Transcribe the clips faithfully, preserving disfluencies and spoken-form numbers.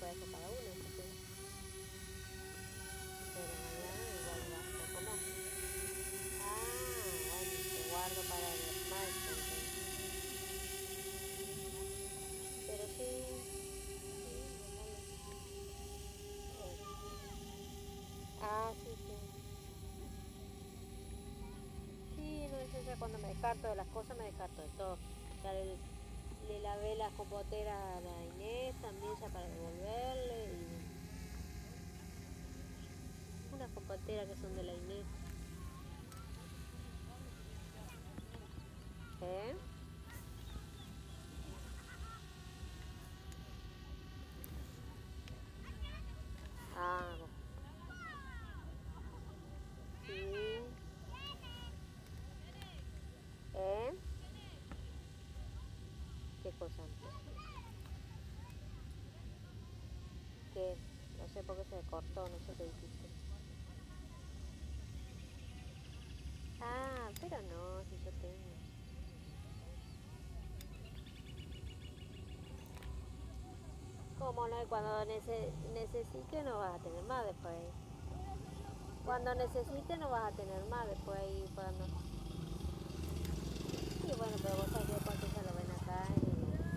dejo cada uno, porque... pero mañana igual gasto como... Ah, bueno, te guardo para el esmalte, entonces. Pero sí, sí, déjalo. Eh. Ah, sí, sí. Sí, no, yo ya cuando me descarto de las cosas me descarto de todo. Ya le, le lavé las compoteras a la Inés también ya para devolverle y unas compoteras que son de la Inés. ¿Eh? Ah, sí. ¿Eh? ¿Qué cosa? ¿Qué? No sé por qué se cortó, no sé qué dijiste. Ah, pero no, si yo tengo. ¿Cómo no? Cuando nece necesite no vas a tener más después. Cuando necesite no vas a tener más después ahí cuando... Sí, bueno, pero vos sabés que cuánto se lo ven acá y...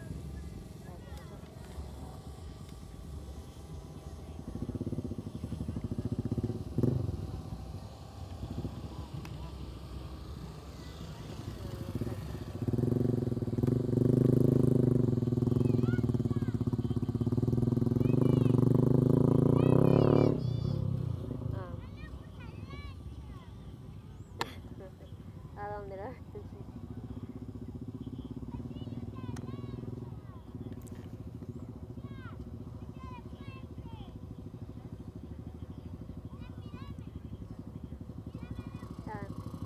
¿A dónde la? Ah,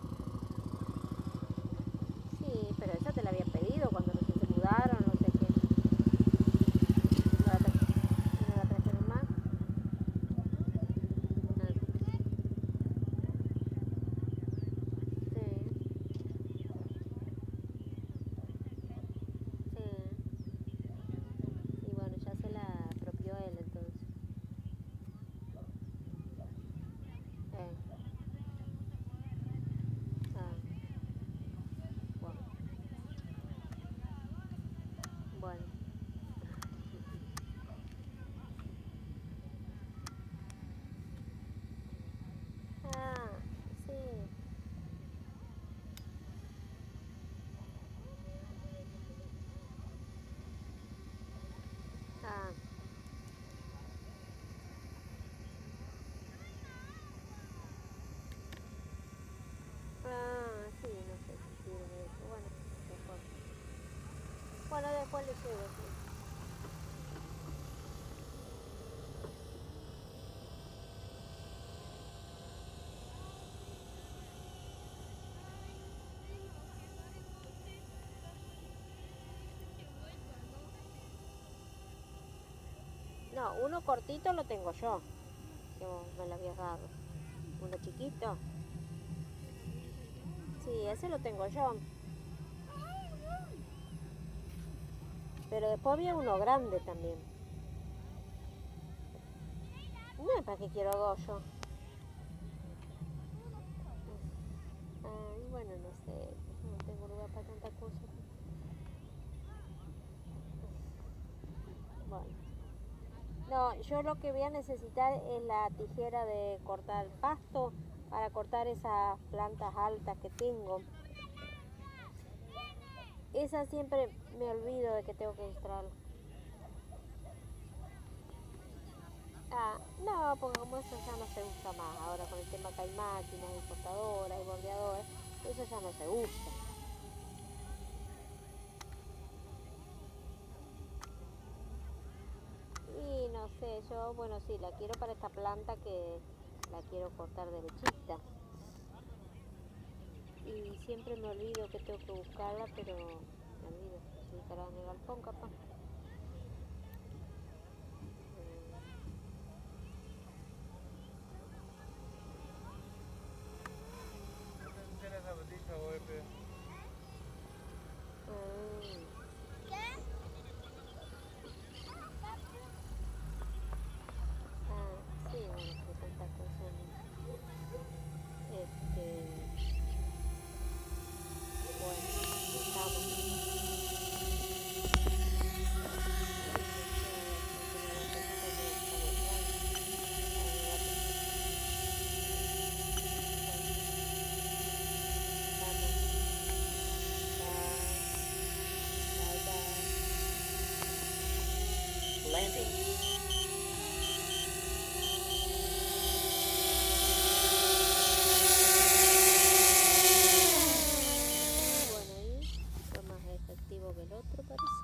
sí, pero esa te la había pedido cuando recién se mudaron, no sé qué. ¿No la, tra ¿no la trajeron más? Ah, sí, sí. Y bueno, ya se la apropió él entonces. Eh, ah, bueno, bueno. Ah, sí. Ah, ah, sí, no sé si sirve eso. Bueno, después. Bueno, después le llevo, sí. No, uno cortito lo tengo yo, que vos me lo habías dado. Uno chiquito. Sí, ese lo tengo yo. Pero después había uno grande también. No, ¿para qué quiero dos yo? Ay, bueno, no sé. No tengo lugar para tanta cosa. Bueno. No, yo lo que voy a necesitar es la tijera de cortar pasto para cortar esas plantas altas que tengo. Esa siempre me olvido de que tengo que extraerla. Ah, no, porque como eso ya no se usa más. Ahora con el tema que hay máquinas y cortadoras y bordeadoras, eso ya no se usa. Y no sé, yo, bueno, sí, la quiero para esta planta que la quiero cortar derechita. Y siempre me olvido que tengo que buscarla, pero me olvido. Sí, estará en el galpón, capaz. Mm. otro parece.